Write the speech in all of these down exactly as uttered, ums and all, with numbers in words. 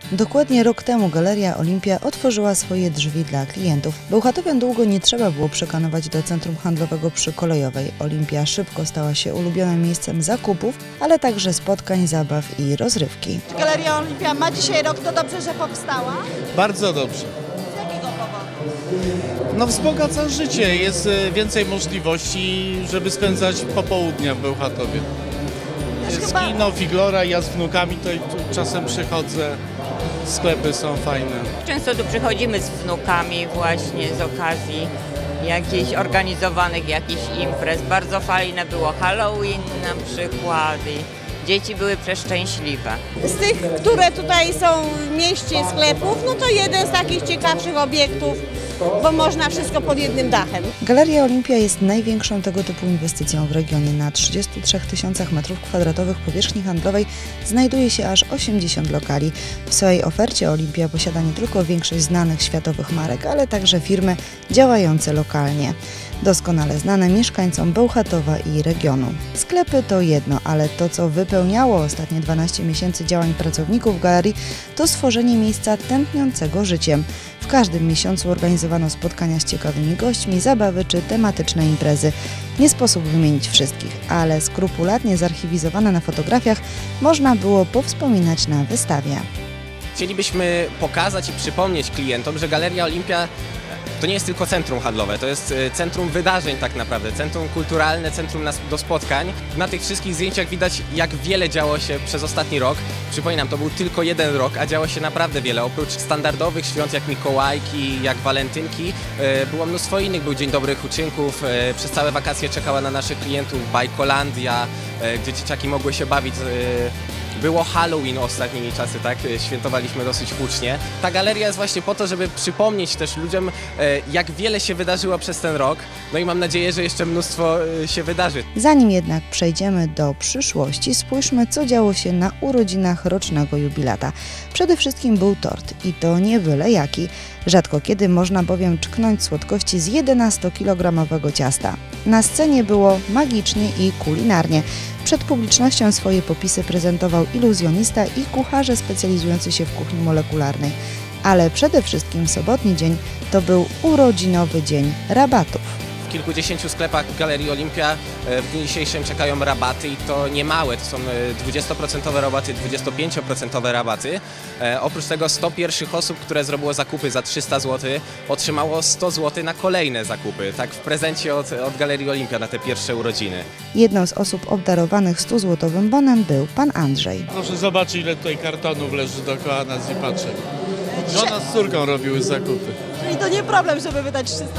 Dokładnie rok temu Galeria Olimpia otworzyła swoje drzwi dla klientów. Bełchatowian długo nie trzeba było przekonywać do centrum handlowego przy Kolejowej. Olimpia szybko stała się ulubionym miejscem zakupów, ale także spotkań, zabaw i rozrywki. Galeria Olimpia ma dzisiaj rok, to dobrze, że powstała? Bardzo dobrze. Z jakiego powodu? No wzbogaca życie, jest więcej możliwości, żeby spędzać popołudnia w Bełchatowie. Jest chyba... kino, figlora, ja z wnukami tutaj czasem przychodzę, sklepy są fajne. Często tu przychodzimy z wnukami właśnie z okazji jakichś organizowanych jakichś imprez. Bardzo fajne było Halloween na przykład i dzieci były przeszczęśliwe. Z tych, które tutaj są w mieście sklepów, no to jeden z takich ciekawszych obiektów, bo można wszystko pod jednym dachem. Galeria Olimpia jest największą tego typu inwestycją w regionie. Na trzydziestu trzech tysiącach metrów kwadratowych powierzchni handlowej znajduje się aż osiemdziesiąt lokali. W swojej ofercie Olimpia posiada nie tylko większość znanych światowych marek, ale także firmy działające lokalnie, doskonale znane mieszkańcom Bełchatowa i regionu. Sklepy to jedno, ale to, co wypełniało ostatnie dwanaście miesięcy działań pracowników galerii, to stworzenie miejsca tętniącego życiem. W każdym miesiącu organizowano spotkania z ciekawymi gośćmi, zabawy czy tematyczne imprezy. Nie sposób wymienić wszystkich, ale skrupulatnie zarchiwizowane na fotografiach można było powspominać na wystawie. Chcielibyśmy pokazać i przypomnieć klientom, że Galeria Olimpia to nie jest tylko centrum handlowe, to jest centrum wydarzeń tak naprawdę, centrum kulturalne, centrum do spotkań. Na tych wszystkich zdjęciach widać, jak wiele działo się przez ostatni rok. Przypominam, to był tylko jeden rok, a działo się naprawdę wiele. Oprócz standardowych świąt jak Mikołajki, jak Walentynki, było mnóstwo innych. Był Dzień Dobrych Uczynków, przez całe wakacje czekała na naszych klientów Bajkolandia, gdzie dzieciaki mogły się bawić. Było Halloween ostatnimi czasy, tak? Świętowaliśmy dosyć hucznie. Ta galeria jest właśnie po to, żeby przypomnieć też ludziom, jak wiele się wydarzyło przez ten rok. No i mam nadzieję, że jeszcze mnóstwo się wydarzy. Zanim jednak przejdziemy do przyszłości, spójrzmy, co działo się na urodzinach rocznego jubilata. Przede wszystkim był tort i to nie byle jaki. Rzadko kiedy można bowiem czknąć słodkości z jedenastokilogramowego ciasta. Na scenie było magicznie i kulinarnie. Przed publicznością swoje popisy prezentował iluzjonista i kucharze specjalizujący się w kuchni molekularnej. Ale przede wszystkim sobotni dzień to był urodzinowy dzień rabatów. W kilkudziesięciu sklepach Galerii Olimpia w dniu dzisiejszym czekają rabaty i to nie małe, to są dwudziestoprocentowe rabaty, dwudziestopięcioprocentowe rabaty. E, oprócz tego sto pierwszych osób, które zrobiło zakupy za trzysta złotych, otrzymało sto złotych na kolejne zakupy, tak w prezencie od, od Galerii Olimpia na te pierwsze urodziny. Jedną z osób obdarowanych stuzłotowym bonem był pan Andrzej. Proszę zobaczyć, ile tutaj kartonów leży dookoła nas i patrzę. Żona z córką robiły zakupy. Czyli to nie problem, żeby wydać trzysta.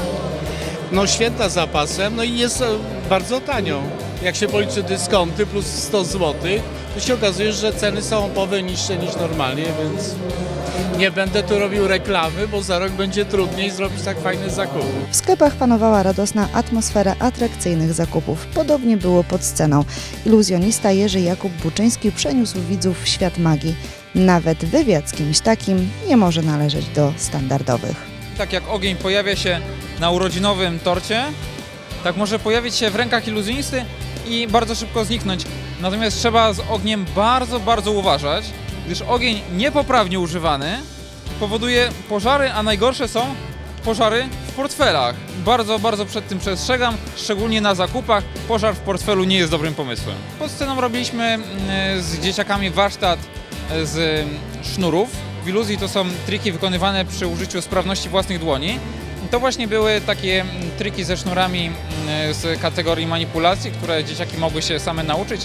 No święta zapasem, no i jest bardzo tanio. Jak się policzy dyskonty plus sto złotych, to się okazuje, że ceny są o połowę niższe niż normalnie, więc nie będę tu robił reklamy, bo za rok będzie trudniej zrobić tak fajne zakupy. W sklepach panowała radosna atmosfera atrakcyjnych zakupów. Podobnie było pod sceną. Iluzjonista Jerzy Jakub Buczyński przeniósł widzów w świat magii. Nawet wywiad z kimś takim nie może należeć do standardowych. Tak jak ogień pojawia się na urodzinowym torcie, tak może pojawić się w rękach iluzjonisty i bardzo szybko zniknąć. Natomiast trzeba z ogniem bardzo, bardzo uważać, gdyż ogień niepoprawnie używany powoduje pożary, a najgorsze są pożary w portfelach. Bardzo, bardzo przed tym przestrzegam, szczególnie na zakupach. Pożar w portfelu nie jest dobrym pomysłem. Pod sceną robiliśmy z dzieciakami warsztat z sznurów. W iluzji to są triki wykonywane przy użyciu sprawności własnych dłoni. To właśnie były takie triki ze sznurami z kategorii manipulacji, które dzieciaki mogły się same nauczyć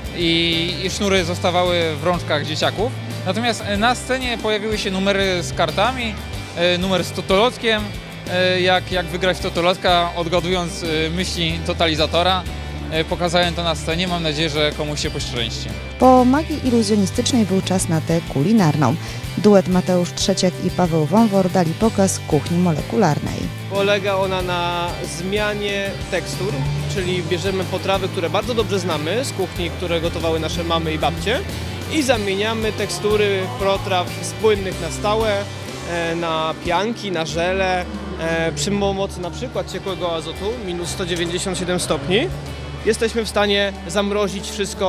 i, i sznury zostawały w rączkach dzieciaków. Natomiast na scenie pojawiły się numery z kartami, numer z totolotkiem, jak, jak wygrać w totolotka, odgadując myśli totalizatora. Pokazałem to na scenie, mam nadzieję, że komuś się poszczęści. Po magii iluzjonistycznej był czas na tę kulinarną. Duet Mateusz Trzeciak i Paweł Wąwor dali pokaz kuchni molekularnej. Polega ona na zmianie tekstur, czyli bierzemy potrawy, które bardzo dobrze znamy z kuchni, które gotowały nasze mamy i babcie i zamieniamy tekstury potraw z płynnych na stałe, na pianki, na żele, przy pomocy na przykład ciekłego azotu, minus sto dziewięćdziesiąt siedem stopni. Jesteśmy w stanie zamrozić wszystko w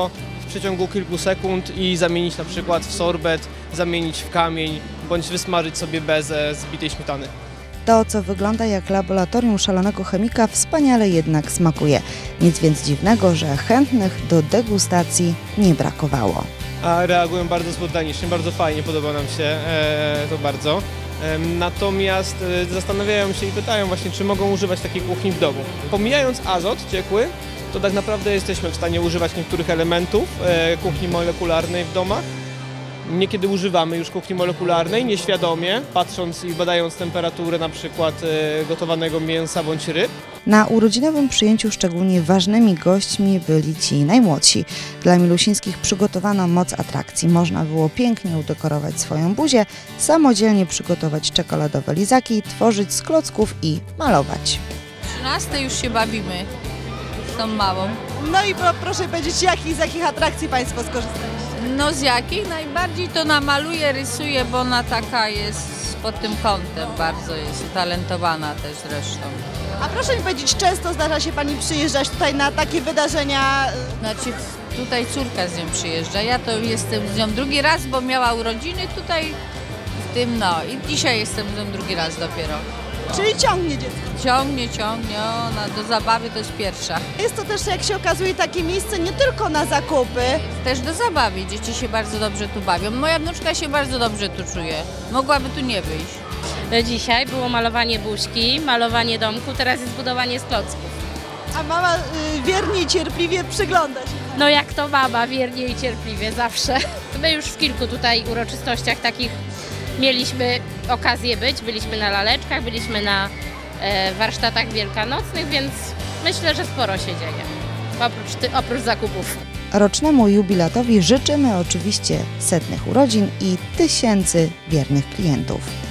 przeciągu kilku sekund i zamienić na przykład w sorbet, zamienić w kamień, bądź wysmażyć sobie bezę z bitej śmietany. To, co wygląda jak laboratorium szalonego chemika, wspaniale jednak smakuje. Nic więc dziwnego, że chętnych do degustacji nie brakowało. A reagują bardzo spontanicznie, bardzo fajnie, podoba nam się e, to bardzo. E, natomiast e, zastanawiają się i pytają właśnie, czy mogą używać takiej kuchni w domu. Pomijając azot ciekły, to tak naprawdę jesteśmy w stanie używać niektórych elementów e, kuchni molekularnej w domach. Niekiedy używamy już kuchni molekularnej nieświadomie, patrząc i badając temperaturę na przykład e, gotowanego mięsa bądź ryb. Na urodzinowym przyjęciu szczególnie ważnymi gośćmi byli ci najmłodsi. Dla Milusińskich przygotowano moc atrakcji. Można było pięknie udekorować swoją buzię, samodzielnie przygotować czekoladowe lizaki, tworzyć z klocków i malować. trzynaste już się bawimy z tą małą. No i pro, proszę powiedzieć, jakich, z jakich atrakcji Państwo skorzystaliście? No z jakich? Najbardziej to namaluje, rysuje, bo ona taka jest pod tym kątem, bardzo jest utalentowana też zresztą. A proszę mi powiedzieć, często zdarza się Pani przyjeżdżać tutaj na takie wydarzenia? Znaczy tutaj córka z nią przyjeżdża, ja to jestem z nią drugi raz, bo miała urodziny tutaj w tym, no i dzisiaj jestem z nią drugi raz dopiero. Czyli ciągnie dziecko? Ciągnie, ciągnie, ona do zabawy to jest pierwsza. Jest to też, jak się okazuje, takie miejsce nie tylko na zakupy. Też do zabawy, dzieci się bardzo dobrze tu bawią. Moja wnuczka się bardzo dobrze tu czuje, mogłaby tu nie wyjść. Dzisiaj było malowanie buźki, malowanie domku, teraz jest budowanie z klocków. A mama y, wiernie i cierpliwie przygląda się. No jak to baba, wiernie i cierpliwie, zawsze. My już w kilku tutaj uroczystościach takich mieliśmy okazję być, byliśmy na laleczkach, byliśmy na e, warsztatach wielkanocnych, więc myślę, że sporo się dzieje, oprócz, ty, oprócz zakupów. Rocznemu jubilatowi życzymy oczywiście setnych urodzin i tysięcy wiernych klientów.